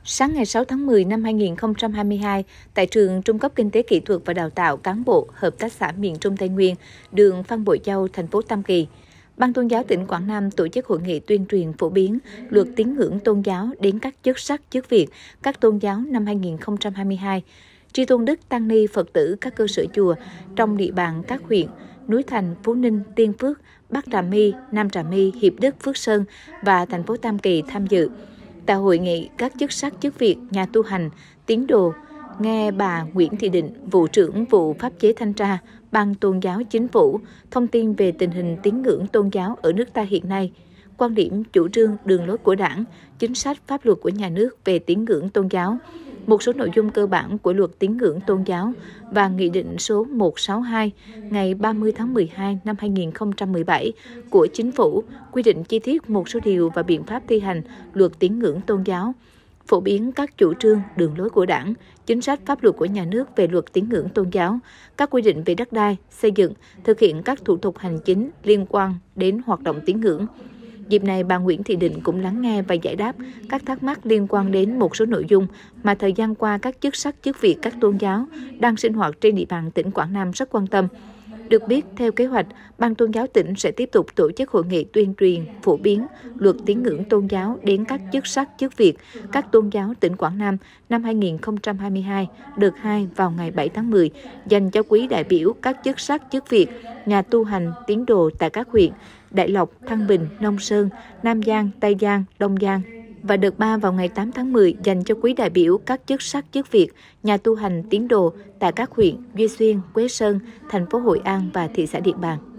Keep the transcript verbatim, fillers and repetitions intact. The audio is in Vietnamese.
Sáng ngày sáu tháng mười năm hai nghìn không trăm hai mươi hai, tại trường Trung cấp Kinh tế Kỹ thuật và Đào tạo Cán bộ Hợp tác xã miền Trung Tây Nguyên, đường Phan Bội Châu, thành phố Tam Kỳ, Ban Tôn giáo tỉnh Quảng Nam tổ chức hội nghị tuyên truyền phổ biến luật tín ngưỡng tôn giáo đến các chức sắc chức việc, các tôn giáo năm hai nghìn không trăm hai mươi hai. Tri tôn đức tăng ni Phật tử các cơ sở chùa trong địa bàn các huyện Núi Thành, Phú Ninh, Tiên Phước, Bắc Trà My, Nam Trà My, Hiệp Đức, Phước Sơn và thành phố Tam Kỳ tham dự. Tại hội nghị, các chức sắc chức việc, nhà tu hành, tín đồ nghe bà Nguyễn Thị Định, vụ trưởng vụ pháp chế thanh tra, Ban Tôn giáo Chính phủ, thông tin về tình hình tín ngưỡng tôn giáo ở nước ta hiện nay, quan điểm, chủ trương, đường lối của Đảng, chính sách, pháp luật của nhà nước về tín ngưỡng tôn giáo, một số nội dung cơ bản của luật tín ngưỡng tôn giáo và Nghị định số một trăm sáu mươi hai ngày ba mươi tháng mười hai năm hai nghìn không trăm mười bảy của Chính phủ quy định chi tiết một số điều và biện pháp thi hành luật tín ngưỡng tôn giáo, phổ biến các chủ trương, đường lối của Đảng, chính sách, pháp luật của nhà nước về luật tín ngưỡng tôn giáo, các quy định về đất đai, xây dựng, thực hiện các thủ tục hành chính liên quan đến hoạt động tín ngưỡng. Dịp này, bà Nguyễn Thị Định cũng lắng nghe và giải đáp các thắc mắc liên quan đến một số nội dung mà thời gian qua các chức sắc chức việc các tôn giáo đang sinh hoạt trên địa bàn tỉnh Quảng Nam rất quan tâm. Được biết, theo kế hoạch, Ban Tôn giáo tỉnh sẽ tiếp tục tổ chức hội nghị tuyên truyền, phổ biến luật tín ngưỡng tôn giáo đến các chức sắc chức việc, các tôn giáo tỉnh Quảng Nam năm hai nghìn không trăm hai mươi hai, đợt hai vào ngày bảy tháng mười, dành cho quý đại biểu các chức sắc chức việc, nhà tu hành, tín đồ tại các huyện Đại Lộc, Thăng Bình, Nông Sơn, Nam Giang, Tây Giang, Đông Giang. Và đợt ba vào ngày tám tháng mười dành cho quý đại biểu các chức sắc chức việc, nhà tu hành tín đồ tại các huyện Duy Xuyên, Quế Sơn, thành phố Hội An và thị xã Điện Bàn.